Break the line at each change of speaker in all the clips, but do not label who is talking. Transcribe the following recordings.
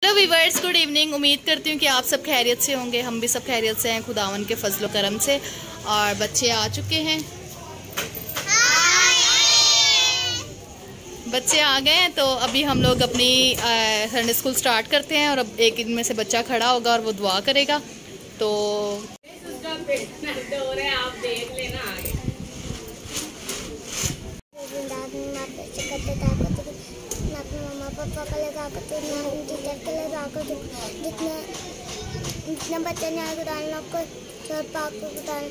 Hello viewers, good evening. उम्मीद करती हूँ कि आप सब खैरियत से होंगे। हम भी सब खैरियत से हैं खुदावन के फजलो करम से। और बच्चे आ चुके हैं, बच्चे आ गए हैं। तो अभी हम लोग अपनी संडे स्कूल स्टार्ट करते हैं। और अब एक इनमें से बच्चा खड़ा होगा और वो दुआ करेगा। तो आप देख लेना आगे।
मम्मा पापा का लगा कर टीचर के लगा कर जितने बच्चे ने आए डालना को चोर पाक को डाल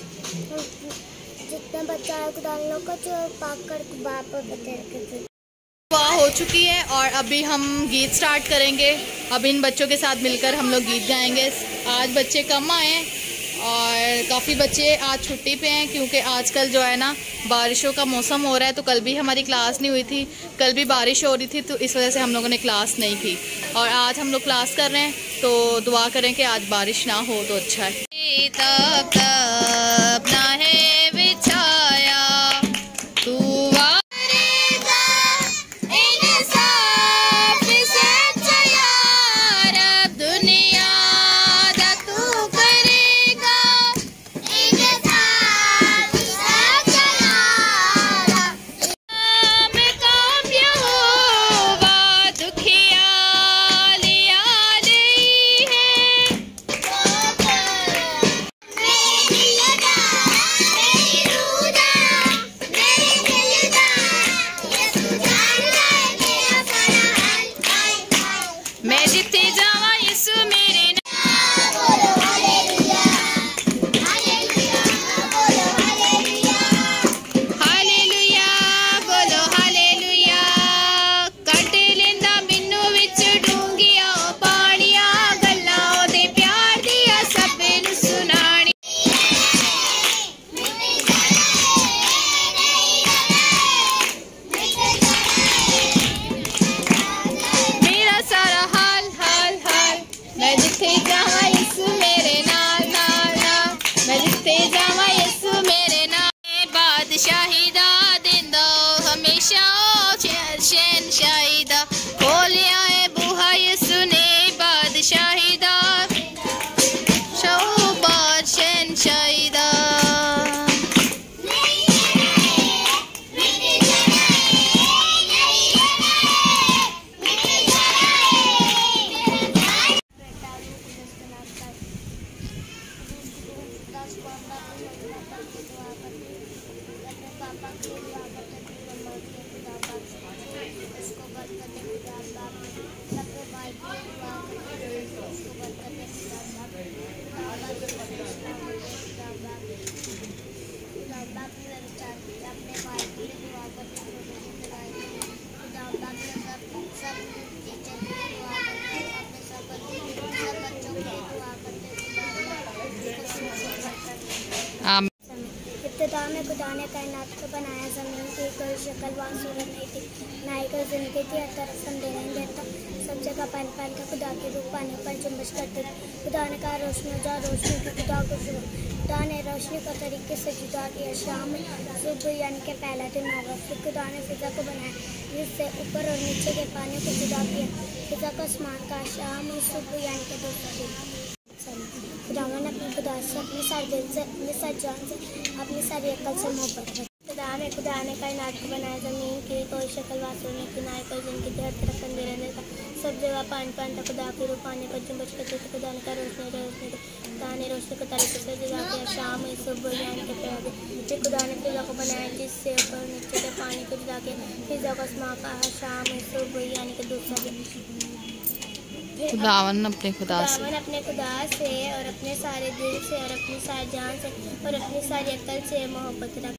जितने बच्चे आए डालना को चोर पाक कर बाप बता
दुआ हो चुकी है और अभी हम गीत स्टार्ट करेंगे। अब इन बच्चों के साथ मिलकर हम लोग गीत गाएंगे। आज बच्चे कम आए हैं और काफ़ी बच्चे आज छुट्टी पे हैं क्योंकि आजकल जो है ना बारिशों का मौसम हो रहा है। तो कल भी हमारी क्लास नहीं हुई थी, कल भी बारिश हो रही थी, तो इस वजह से हम लोगों ने क्लास नहीं की। और आज हम लोग क्लास कर रहे हैं, तो दुआ करें कि आज बारिश ना हो तो अच्छा है। शाहिदा दिंदो हमेशा शाहिदा खोल आए बुहा यसु ने बादशाहिदा शौबाद शैन शाहिदा।
इब्तिदा में खुदा ने कायनात को बनाया, ज़मीन की कोई शक्ल व सूरत नहीं थी, ना ही कोई ज़िंदगी थी, हर तरफ अंधेरा ही रहता, सब जगह पहन पहन कर खुदा की रूह पानी पर जुम्बश करते थे। खुदा ने कहा रोशनी हो जा, रोशनी की खुदा को शुरू। खुदा ने रोशनी को तरीके से जुदा किया। शाम सुबह यानी कि पहला दिन होगा। फिर खुदा ने फिजा को बनाया जिससे ऊपर और नीचे के पानी को जुदा किया। फिजा को आसमान का। शाम सुबह यानी कि दूसरा दिन। खुदावन अपने खुदा से, अपने सारे दिल से, अपनी सारी जान से, अपनी सारी अक्ल से मोहब्बत है। खुदा ने कायनात को बनाया, ज़मीन की कोई शक्ल वासूर नहीं थी, ना ही कोई जिनकी हर तरफ अंधेरा नहीं था, सब जगह पानी पानी था, खुदा की रूह पानी पर जुम्बश करते थे। खुदा ने कहा रोशनी रोशनी थी, खुदा ने रोशनी को तरीके से जुदा किया। शाम सुबह यानी के पहले दिन। फिर खुदा ने फिजा को बनाया जिससे ऊपर नीचे के पानी को जुदा किया। फिजा को आसमान का। शाम सुबह यानी कि दूसरा दिन।
खुदावन अपने खुदा से
और अपने सारे दिल से और अपनी सारी जान से और अपनी सारी अक्ल से मोहब्बत रख।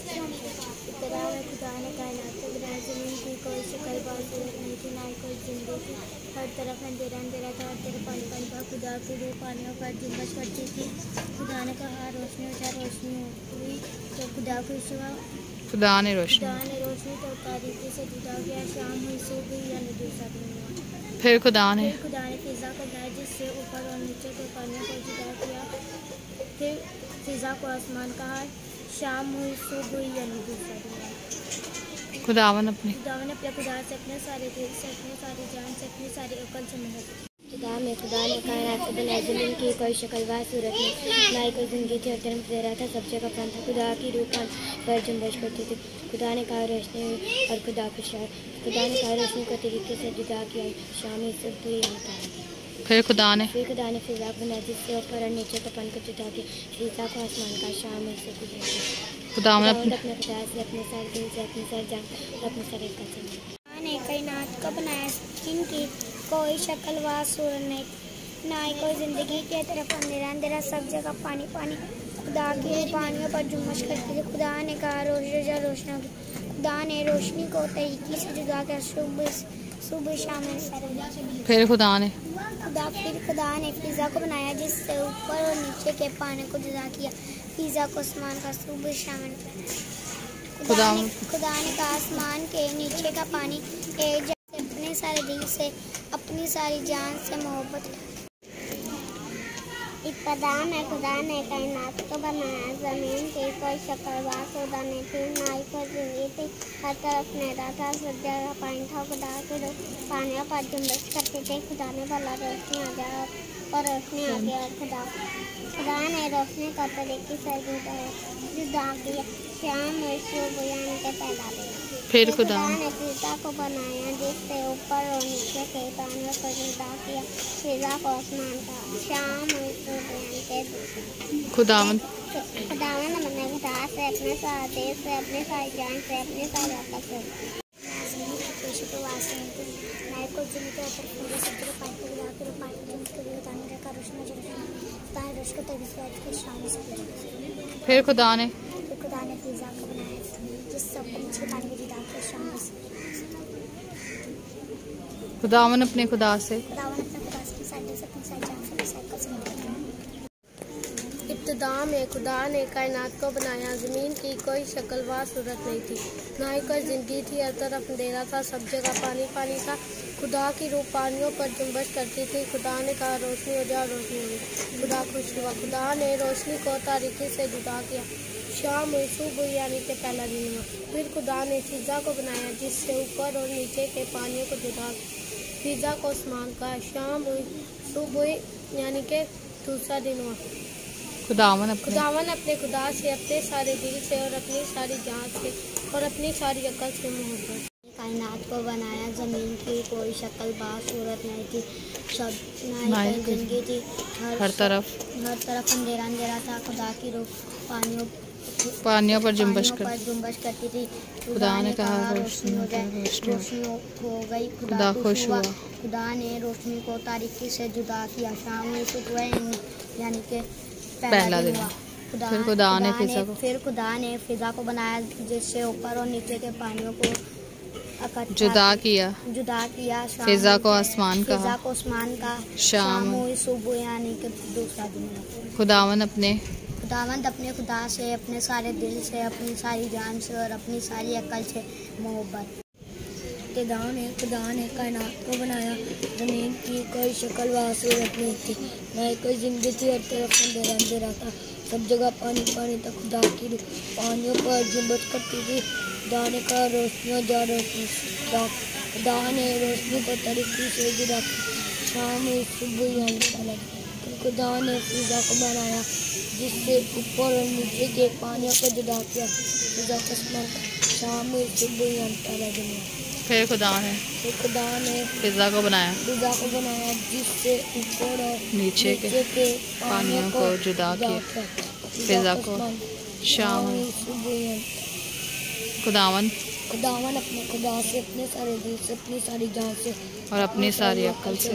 खुदा ने कायनात को बनाया, ज़मीन की कोई शक्ल बासूरत नहीं थी, ना ही कोई जिंदगी थी, हर तरफ अंधेरा अंधेरा था, हर तरफ पानी पानी था, खुदा की रूह पानियों पर जुम्बश करती थी। खुदा ने कहा रोशनी हो जा, रोशनी हुई तो खुदा खुश हुआ। खुदा ने रोशनी तो तारीकी से जुदा किया। शाम हुई सुबह यानी दूसरा दिन हुआ।
फिर खुदा ने
फिजा को बनाया जिससे ऊपर और नीचे के पानी को जुदा किया। फिर फिजा को आसमान कहा। शाम हुई सुबह यानी दूसरा दिन।
खुदावन अपने
खुदा से अपने सारे दिल से, अपने सारी जान से, अपनी सारी अकल से मोहब्बत। खुदा ने कायनात को बनाया, ज़मीन की कोई शक्ल व सूरत नहीं, ना ही कोई ज़िंदगी थी और तरफ दे रहा था, सब जगह फन था। खुदा की रूह पर जुम्बश करती थी। खुदा ने कहा रोशनी हुई और खुदा खुश रहा। खुदा ने कहा रोशनी को तरीके से जुदा किया, शाम में सिर्फ तो यहाँ था।
फिर खुदा ने
फिजा को बनाया, जिससे ऊपर और नीचे के पन को जुदा किया, फिजा को आसमान का, शाम में से गुजर गया।
खुदावन
अपने खुदा से, अपने सारे दिल से, अपनी सारी जान और अपने सारे अकल से ने कायनात को बनाया, जिनकी कोई शक्ल व सूरत नहीं, ना ही कोई ज़िंदगी की तरफ अंधेरा अंधेरा, सब जगह पानी पानी। खुदा के पानियों पर जुम्मश करती थी। खुदा ने कहा रोशनी होगी। खुदा ने रोशनी को तरीके से जुदा किया, सुबह शाम में।
फिर खुदा ने फिजा को बनाया, जिससे ऊपर और नीचे के पानी को जुदा किया, फिजा को आसमान का, सुबह शाम। खुदा ने कहा आसमान के नीचे का पानी एक जैसे, अपने सारे दिल से, अपनी सारी जान से मोहब्बत। इब्तिदा में खुदा ने कायनात को बनाया, ज़मीन की कोई शक्ल व सूरत नहीं थी, ना ही कोई ज़िंदगी थी, हर तरफ अंधेरा था, सब जगह पानी था। खुदा की रूह पानियों पर जुम्बश करती थी। खुदा ने बोला रोशनी आ जाए, और रोशनी आ गई। और खुदा ने रोशनी का तरीके से जुदा किया, शाम में सुबह यानी के पहला दिन। फिर खुदा
ने फिजा को बनाया, जिससे ऊपर और नीचे के पानियों को जुदा किया, फिजा को आसमान का, शाम में सुबह यानी के खुदावन अपने खुदा से, अपने सारे देश से, अपने सारी जान से, अपने सारे अकल से।
फिर खुदा ने
फिजा को बनाया, जिससे ऊपर नीचे पानी को जुदा किया, शाम में
खुदावन अपने खुदा से
इब्तिदा में खुदा ने कायनात को बनाया, ज़मीन की कोई शक्ल व सूरत नहीं थी, ना ही कोई ज़िंदगी थी, हर तरफ अंधेरा था, सब जगह पानी पानी था। खुदा की रूह पानियों पर जुम्बश करती थी। खुदा ने कहा रोशनी हो जाए, रोशनी हुई। खुदा खुश हुआ। खुदा ने रोशनी को तारीकी से जुदा किया, शाम हुई, सुबह यानी के पहला दिन हुआ। फिर खुदा ने फिजा को बनाया, जिससे ऊपर और नीचे के पानियों को जुदा किया, फिजा को आसमान का, शाम हुई, सुबह यानी के दूसरा दिन हुआ। खुदावन अपने खुदा से, अपने सारे दिल से, और अपनी सारी जान से, और अपनी सारी अकल से मोहब्बत। कायनात को बनाया, ज़मीन की कोई शक्ल व सूरत नहीं थी, सब ना ही कोई ज़िंदगी थी, हर तरफ अंधेरा अंधेरा था। खुदा की रूह पानियों पर जुम्बश करती थी। खुदा ने कहा रोशनी हो जाए, रोशनी हो गई। खुदा खुश हुआ। खुदा ने रोशनी को तारीकी से जुदा किया, शाम में सुबह यानी के पहला दिन हुआ। फिर खुदा ने फिजा को बनाया, जिससे ऊपर और नीचे के पानियों को जुदा किया, फिजा को आसमान का, शाम हुई, सुबह यानी के दूसरा दिन हुआ। खुदावंद अपने खुदा से, अपने सारे दिल से, अपनी सारी जान से, और अपनी सारी अकल से मोहब्बत। खुदा ने कायनात को बनाया, ज़मीन की कोई शक्ल व सूरत नहीं थी, ना ही कोई ज़िंदगी थी, हर तरफ अंधेरा अंधेरा था, सब जगह पानी पानी था। खुदा की रूह पानियों पर जुम्बश करती थी। खुदा ने कहा रोशनी हो जा, रोशनी। खुदा ने रोशनी को तरीके से जुदा किया, शाम में सुबह यानी पहला दिन। खुदा ने फिजा को बनाया, जिससे ऊपर और नीचे के पानियों को जुदा किया, फिजा को आसमान का, शाम में सुबह यानी पहला दिन हुआ।
फिर खुदा ने फिजा को बनाया, जिससे ऊपर और नीचे के पानियों को जुदा किया, फिजा को शाम। खुदावन
अपने खुदा से, अपने सारे दिल से, अपनी सारी जान से,
और अपनी सारी अकल से।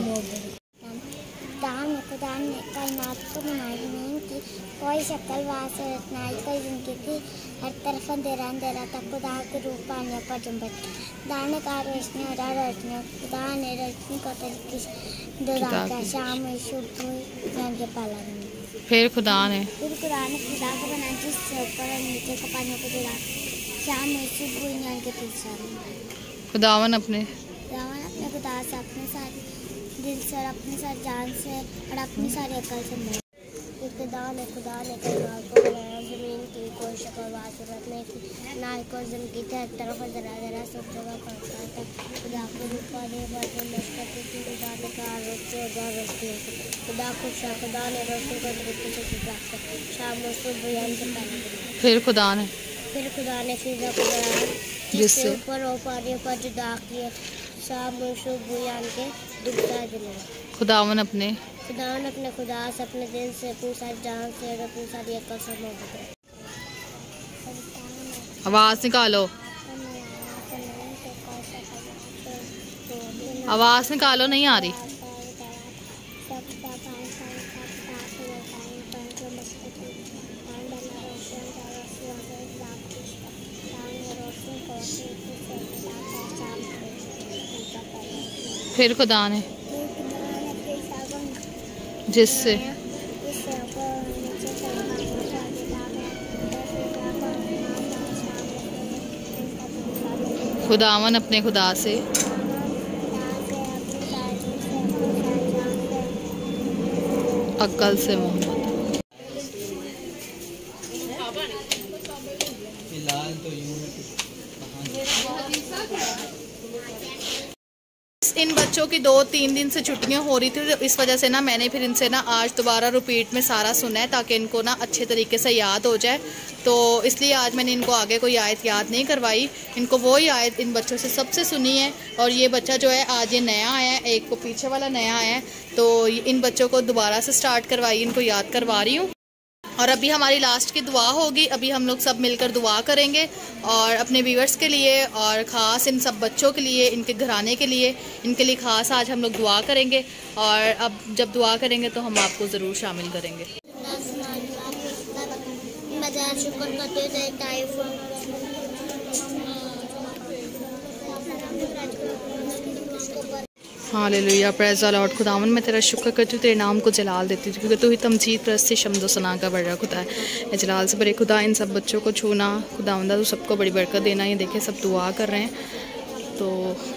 खुदा ने कायनात को बनाया, ज़मीन की कोई शक्ल व सूरत नहीं, कोई ज़िंदगी थी, हर तरफ अंधेरा अंधेरा था। खुदा की रूह पानियों पर जुम्बश। खुदा ने कहा रोशनी हो जाए, रोशनी। खुदा ने रोशनी को तरीके से जुदा किया, शाम में सुबह यानी के पहला दिन।
फिर खुदा ने
फिजा को बनाया, जिससे ऊपर और नीचे के पानियों को जुदा, शाम में सुबह यानी के तीसरा दिन।
खुदावन अपने
खुदा से, अपने सारे दिल से, और अपनी सारी जान से, और अपनी सारी अकल से। खुदा ने कायनात को बनाया, ज़मीन की कोई शक्ल व सूरत नहीं थी, ना ही कोई ज़िंदगी थी, हर तरफ ज़रा ज़रा सब जगह पड़ता था। खुदा को रूप पाने पर जो मशक़त थी, खुदा ने कहा रोशनी हो जा, रोशनी हो गई। खुदा खुश है, खुदा ने रोशनी को तरीके से गुजारा, शाम और सुबह बयान से पहले बनाया।
फिर खुदा ने
फिजा को बनाया, जिससे ऊपर और पानी पर जुदा किए, शाम और सुबह बयान के डूबता दिन।
खुदावन अपने
खुदा से, अपने दिल से, अपनी सारी जान से और अपनी सारी अकल से मोहब्बत है।
आवाज़ निकालो, आवाज़ निकालो, नहीं आ रही। फिर खुदा ने जिससे खुदावन अपने खुदा से अक्ल से मोहब्बत। इन बच्चों की 2-3 दिन से छुट्टियां हो रही थी, तो इस वजह से ना मैंने फिर इनसे ना आज दोबारा रिपीट में सारा सुना है ताकि इनको ना अच्छे तरीके से याद हो जाए। तो इसलिए आज मैंने इनको आगे कोई आयत याद नहीं करवाई, इनको वही आयत इन बच्चों से सबसे सुनी है। और ये बच्चा जो है आज ये नया आया है, एक को पीछे वाला नया आया है, तो इन बच्चों को दोबारा से स्टार्ट करवाई, इनको याद करवा रही हूँ। और अभी हमारी लास्ट की दुआ होगी, अभी हम लोग सब मिलकर दुआ करेंगे और अपने व्यूअर्स के लिए और ख़ास इन सब बच्चों के लिए, इनके घराने के लिए, इनके लिए ख़ास आज हम लोग दुआ करेंगे। और अब जब दुआ करेंगे तो हम आपको ज़रूर शामिल करेंगे। Hallelujah, praise the Lord. खुदावन मैं तेरा शुक्र करती हूँ, तेरे नाम को जलाल देती हूँ क्योंकि तू ही तमजीद परस्ती शम्दो सना का बड़ा खुदा है। मैं जलाल से बड़े खुदा इन सब बच्चों को छूना, खुदावंदा तू सबको बड़ी बरकत देना। ये देखे सब दुआ कर रहे हैं, तो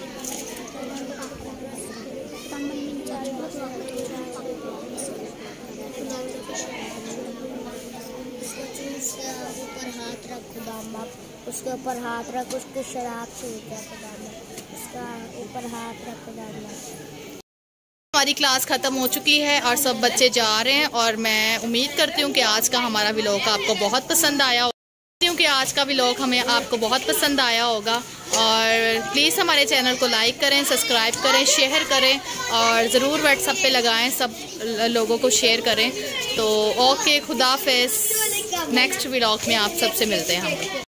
उसके ऊपर हाथ रख, उसकी शराब छूट जाए खुदा, उसका ऊपर हाथ रख खुदा।
हमारी क्लास ख़त्म हो चुकी है और सब बच्चे जा रहे हैं और मैं उम्मीद करती हूँ कि आज का हमारा व्लॉग आपको बहुत पसंद आया होगा। आपको बहुत पसंद आया होगा और प्लीज़ हमारे चैनल को लाइक करें, सब्सक्राइब करें, शेयर करें और ज़रूर व्हाट्सएप पे लगाएं, सब लोगों को शेयर करें। तो ओके, खुदा हाफिज़। नेक्स्ट व्लॉग में आप सबसे मिलते हैं हम।